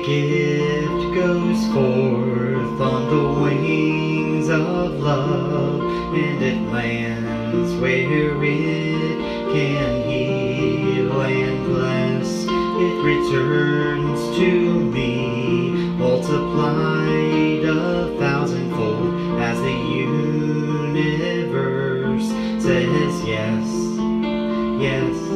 gift goes forth on the wings of love, and it lands where it can heal and bless. It returns to me, multiplied 1,000-fold, as the universe says yes, yes.